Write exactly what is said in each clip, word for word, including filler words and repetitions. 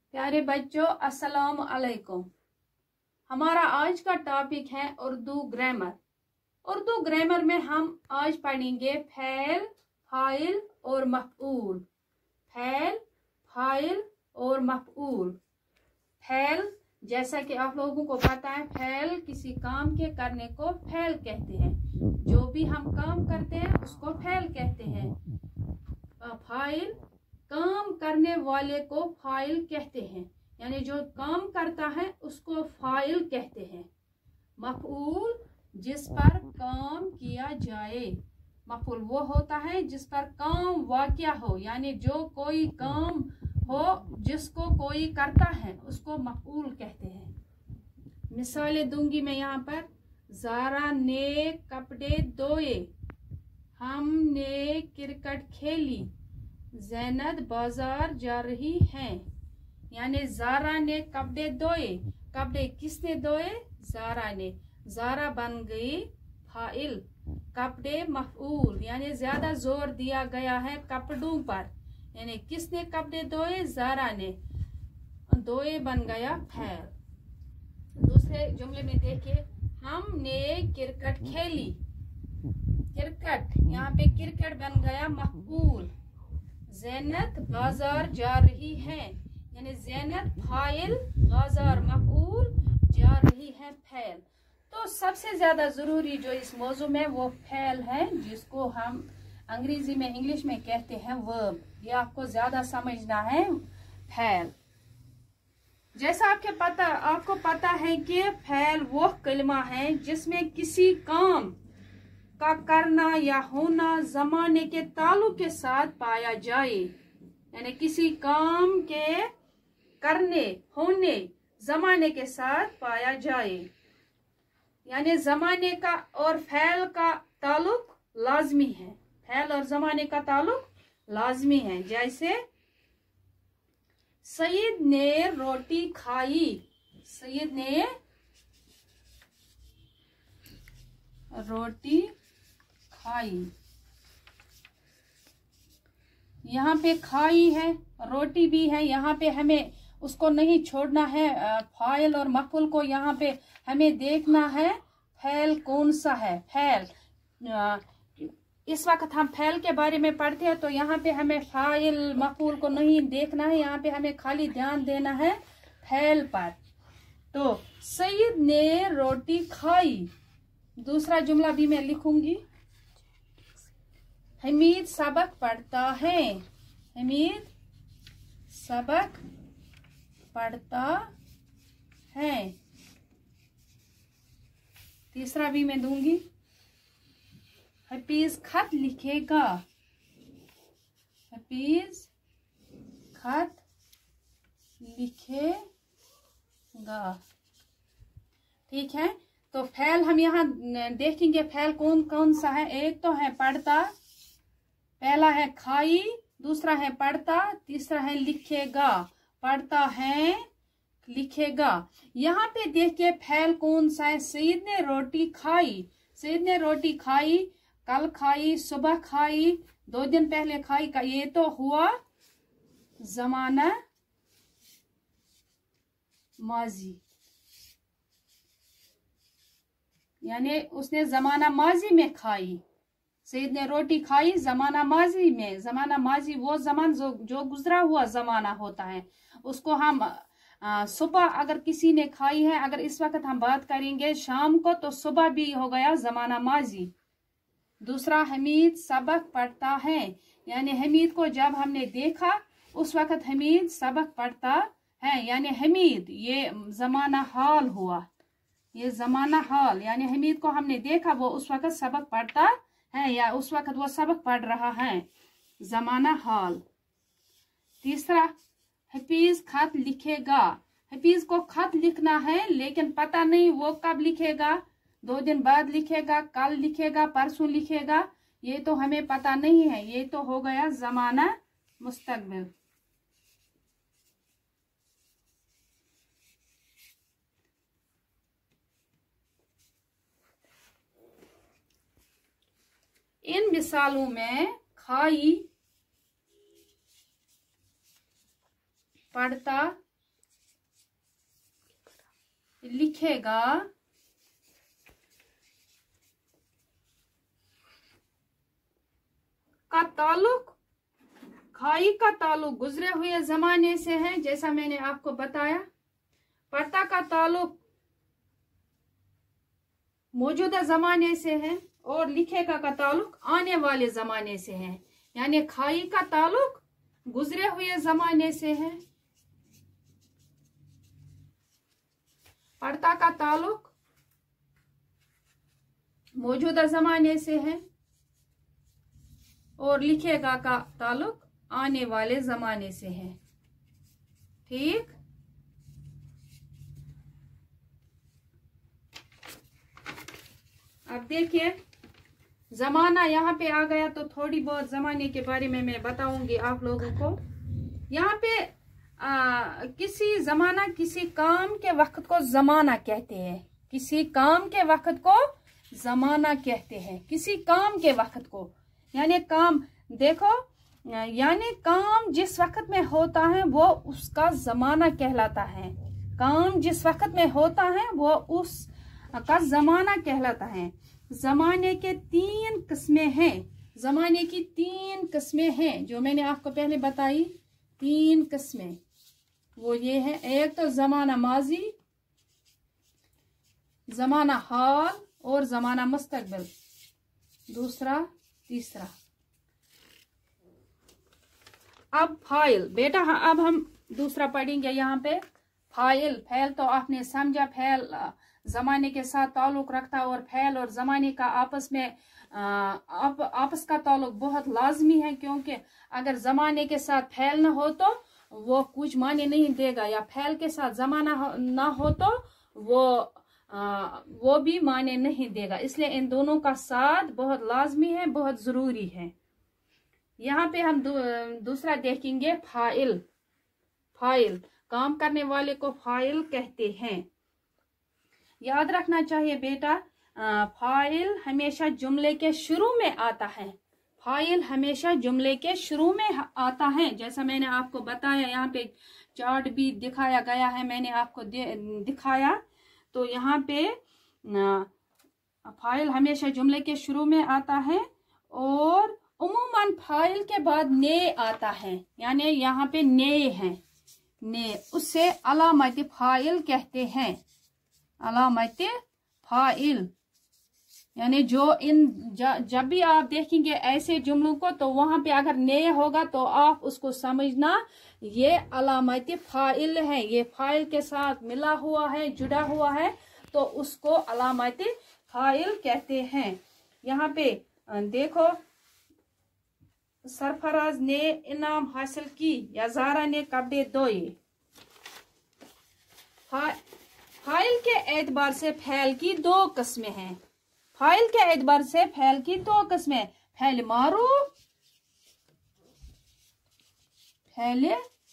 प्यारे बच्चों, अस्सलाम अलैकुम। हमारा आज का टॉपिक है उर्दू ग्रामर। उर्दू ग्रामर में हम आज पढ़ेंगे फ़ैल, फ़ाइल और मफ़ऊल। फ़ैल, फ़ाइल और मफ़ऊल। फ़ैल, जैसा कि आप लोगों को पता है, फ़ैल किसी काम के करने को फ़ैल कहते हैं। जो भी हम काम करते हैं उसको फ़ैल कहते हैं। फ़ाइल, काम करने वाले को फाइल कहते हैं, यानी जो काम करता है उसको फाइल कहते हैं। मफ़ऊल, जिस पर काम किया जाए। मफ़ऊल वो होता है जिस पर काम वाक़या हो, यानी जो कोई काम हो जिसको कोई करता है उसको मफ़ऊल कहते हैं। मिसालें दूंगी मैं यहाँ पर। ज़ारा ने कपड़े धोए, हमने क्रिकेट खेली, ज़ैनब बाजार जा रही है। यानी ज़ारा ने कपड़े धोए। कपड़े किसने धोए? ज़ारा ने। ज़ारा बन गई फाइल, कपड़े मफ़ऊल, यानी ज्यादा जोर दिया गया है कपड़ों पर। यानी किसने कपड़े धोए? ज़ारा ने। धोए बन गया फैल। दूसरे जुमले में देखिए, हमने क्रिकेट खेली। क्रिकेट, यहाँ पे क्रिकेट बन गया मफ़ऊल। ज़ैनब बाजार जा रही है, यानी ज़ैनब फाइल, बाजार मफ़ऊल, जा रही है फैल। तो सबसे ज्यादा जरूरी जो इस मौजू में वो फैल है, जिसको हम अंग्रेजी में, इंग्लिश में कहते हैं वर्ब। ये आपको ज्यादा समझना है। फैल, जैसा आपके पता आपको पता है कि फैल वो कलमा है जिसमें किसी काम का करना या होना जमाने के ताल्लुक के साथ पाया जाए। यानी किसी काम के करने, होने जमाने के साथ पाया जाए। यानी जमाने का और फैल का ताल्लुक लाजमी है। फैल और जमाने का ताल्लुक लाजमी है। जैसे सईद ने रोटी खाई। सईद ने रोटी खाई। यहाँ पे खाई है, रोटी भी है। यहाँ पे हमें उसको नहीं छोड़ना है, फाइल और मफ़ऊल को। यहाँ पे हमें देखना है फैल कौन सा है। फैल, इस वक्त हम फैल के बारे में पढ़ते हैं, तो यहाँ पे हमें फाइल मफ़ऊल को नहीं देखना है। यहाँ पे हमें खाली ध्यान देना है फैल पर। तो सईद ने रोटी खाई। दूसरा जुमला भी मैं लिखूंगी। हमीद सबक पढ़ता है। हमीद सबक पढ़ता है। तीसरा भी मैं दूंगी। हफीज खत लिखेगा। हफीज खत लिखेगा। ठीक है, तो फैल हम यहाँ देखेंगे फैल कौन कौन सा है। एक तो है पढ़ता, पहला है खाई, दूसरा है पढ़ता, तीसरा है लिखेगा। पढ़ता है, लिखेगा। यहाँ पे देखिए फैल कौन सा है। सईद ने रोटी खाई। सईद ने रोटी खाई, कल खाई, सुबह खाई, दो दिन पहले खाई का, ये तो हुआ जमाना माजी। यानी उसने जमाना माजी में खाई। सईद ने रोटी खाई जमाना माजी में। जमाना माजी वो जमान जो जो गुजरा हुआ जमाना होता है, उसको हम सुबह अगर किसी ने खाई है, अगर इस वक्त हम बात करेंगे शाम को, तो सुबह भी हो गया जमाना माजी। दूसरा, हमीद सबक पढ़ता है। यानी हमीद को जब हमने देखा उस वक्त हमीद सबक पढ़ता है। यानी हमीद ये जमाना हाल हुआ। ये जमाना हाल, यानी हमीद को हमने देखा, वो उस वक्त सबक पढ़ता है या उस वक्त वो सबक पढ़ रहा है। जमाना हाल। तीसरा, हफीज खत लिखेगा। हफीज को खत लिखना है, लेकिन पता नहीं वो कब लिखेगा। दो दिन बाद लिखेगा, कल लिखेगा, परसों लिखेगा, ये तो हमें पता नहीं है। ये तो हो गया जमाना मुस्तकबिल। इन मिसालों में खाई, पढ़ता, लिखेगा का ताल्लुक खाई का ताल्लुक गुजरे हुए जमाने से है, जैसा मैंने आपको बताया। पढ़ता का ताल्लुक मौजूदा जमाने से है और लिखेगा का ताल्लुक आने वाले जमाने से है। यानी खाई का ताल्लुक गुजरे हुए जमाने से है, पढ़ता का ताल्लुक मौजूदा जमाने से है और लिखेगा का ताल्लुक आने वाले जमाने से है। ठीक, अब देखिए जमाना यहाँ पे आ गया तो थोड़ी बहुत जमाने के बारे में मैं बताऊंगी आप लोगों को। यहाँ पे आ, किसी जमाना किसी काम के वक्त को जमाना कहते हैं, किसी काम के वक्त को जमाना कहते हैं, किसी काम के वक्त को। यानी काम देखो, यानी काम जिस वक्त में होता है वो उसका जमाना कहलाता है। काम जिस वक्त में होता है वो उस का जमाना कहलाता है। जमाने के तीन किस्में हैं, जमाने की तीन किस्में हैं जो मैंने आपको पहले बताई। तीन किस्में वो ये है, एक तो जमाना माजी, जमाना हाल और जमाना मुस्तकबिल। दूसरा, तीसरा। अब फाइल बेटा, अब हम दूसरा पढ़ेंगे यहाँ पे। फाइल, फैल तो आपने समझा, फैल जमाने के साथ ताल्लुक रखता है और फैल और जमाने का आपस में आप, आपस का ताल्लुक बहुत लाजमी है, क्योंकि अगर जमाने के साथ फैल ना हो तो वो कुछ माने नहीं देगा, या फैल के साथ जमाना ना हो तो वो आ, वो भी माने नहीं देगा। इसलिए इन दोनों का साथ बहुत लाजमी है, बहुत जरूरी है। यहाँ पे हम दू, दूसरा देखेंगे फाइल। फाइल, काम करने वाले को फाइल कहते हैं। याद रखना चाहिए बेटा, फाइल हमेशा जुमले के शुरू में आता है। फाइल हमेशा जुमले के शुरू में आता है, जैसा मैंने आपको बताया। यहाँ पे चार्ट भी दिखाया गया है, मैंने आपको दिखाया। तो यहाँ पे फाइल हमेशा जुमले के शुरू में आता है और उम्मन फाइल के बाद ने आता है। यानी यहाँ पे ने है, ने, उससे अलामत फाइल कहते हैं। अलामत फाइल यानी जो इन ज, जब भी आप देखेंगे ऐसे जुमलों को तो वहां पे अगर ने होगा तो आप उसको समझना ये अलामत फाइल है, ये फाइल के साथ मिला हुआ है, जुड़ा हुआ है, तो उसको अलामत फाइल कहते हैं। यहाँ पे देखो, सरफराज ने इनाम हासिल की या जारा ने कपड़े धोए। फाइल के एतबार से फैल की दो किस्में हैं। फाइल के एतबार से फैल की दो किस्में, फैल मारूफ, फैल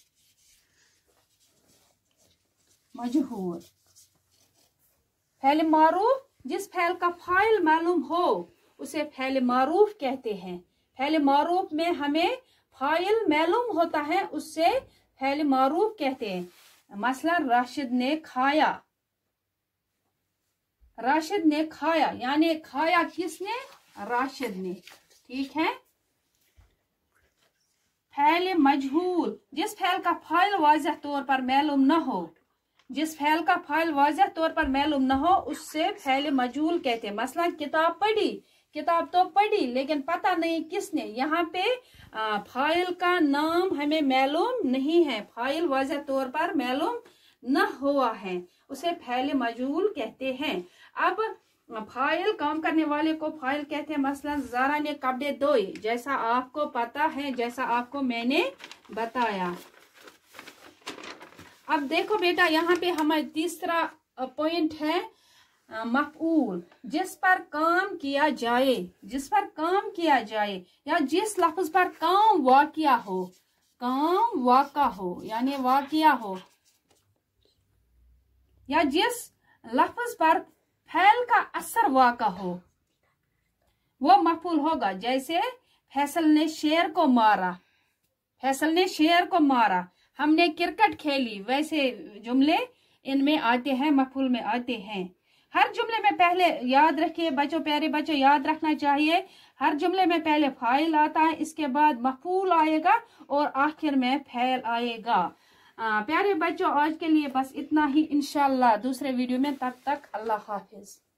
मजहूर। फैल मारूफ, जिस फैल का फाइल मालूम हो उसे फैल मारूफ कहते हैं। फैल मारूफ में हमें फाइल मालूम होता है, उससे फैल मारूफ कहते हैं। मसलन राशिद ने खाया, राशिद ने खाया, यानी खाया किसने? राशिद ने। ठीक है। फैल मजहूल, जिस फैल का फाइल वाज़ह तौर पर मालूम न हो, जिस फैल का फाइल वाज़ह तौर पर मालूम न हो उससे फैल मजहूल कहते हैं। मसलन किताब पढ़ी, किताब तो पढ़ी लेकिन पता नहीं किसने। यहाँ पे आ, फाइल का नाम हमें मालूम नहीं है, फाइल वाज़ह तौर पर मालूम न हुआ है, उसे फैल मजहूल कहते हैं। अब फाइल, काम करने वाले को फाइल कहते हैं। मसलन जारा ने कपड़े धोए, जैसा आपको पता है, जैसा आपको मैंने बताया। अब देखो बेटा, यहाँ पे हमारे तीसरा पॉइंट है मफऊल, जिस पर काम किया जाए, जिस पर काम किया जाए या जिस लफ्ज पर काम वाकिया हो, काम वाका हो यानी वाकिया हो, या जिस लफ्ज पर फैल का असर वाका हो, वो मफऊल होगा। जैसे फैसल ने शेर को मारा, फैसल ने शेर को मारा, हमने क्रिकेट खेली, वैसे जुमले इनमें आते हैं, मफूल में आते हैं। हर जुमले में पहले याद रखिए बच्चों, प्यारे बच्चों, याद रखना चाहिए, हर जुमले में पहले फाइल आता है, इसके बाद मफूल आएगा और आखिर में फैल आएगा। आ, प्यारे बच्चों, आज के लिए बस इतना ही, इंशाल्लाह दूसरे वीडियो में, तब तक अल्लाह हाफिज।